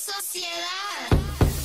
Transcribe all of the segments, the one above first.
sociedad.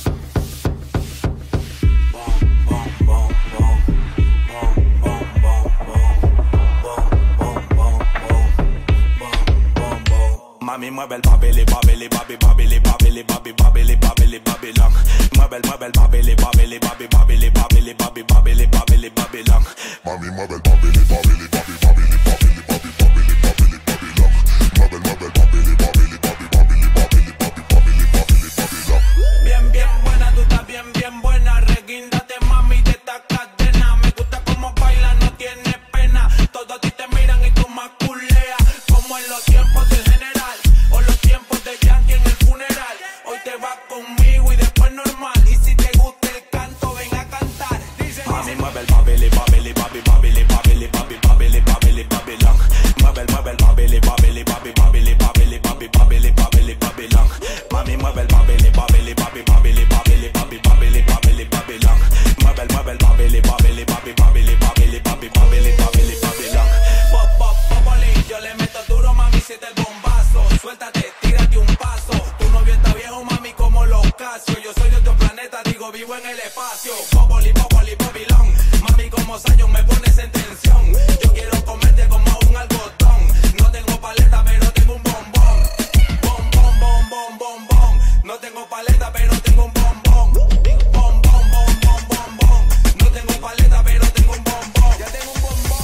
Mami, mueve el babili, babili, babi, babili, babili, babi, babili, babili, babilón. Mueve el babili, babili, babi, babili, babili, babi, babili, babili, babilón. Mami, mueve el babili, babili, babi, babili, babili, babi, babili, babili, babilón. Mueve el babili, babili, babi, babili, babili, babi, babili, babili, babilón. Bien, bien buena, tú estás bien, bien buena. Reguíndate, mami, de esta cadena. Me gusta cómo bailas, no tienes pena. Todos a ti te miran y tú más culeas. Como en los tiempos del general o los tiempos de Yankee en el funeral. Hoy te vas conmigo y después normal. Y si te gusta el canto, ven a cantar. Dice, mami, mueve el babili, babili, babi, babili, babili, babi, babili, babili, babilón. Mueve el babili, babili, babi, babili, babili, babi, babili, babili, babilón. Mami, mueve el babili, babili, babi, babili, babili, babi, babili, babili, babilón. Mueve el babili, babili, babi, babili, babili, babi, babili, babili, babilón. Pop, pop, popoli, yo le meto duro, mami, siete el bombazo. Suéltate, tírate un paso. Tu novio está viejo, mami, como los Casio. Yo soy de otro planeta, digo, vivo en el espacio. Popoli, popoli, pobilón. Mami, como Zion me pones en tensión. Yo quiero comerte como un algodón. No tengo paleta, pero tengo un bombón. Bom, bom, bom, bom, bom, bom. No tengo paleta, pero tengo un bombón. Bom, bom, bom, bom, bom, bom. No tengo paleta, pero tengo un bombón. Ya tengo un bombón.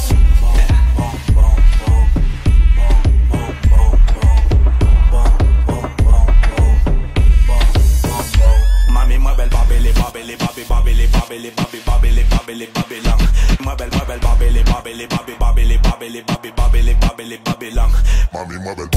Mami, mueve el babili, babili, babi, babili, babili, babi, babili, babili, babilón. Mueve el babili, babili, babi, babili, babili, babi, babili, babili, babilón. Mami, mueve el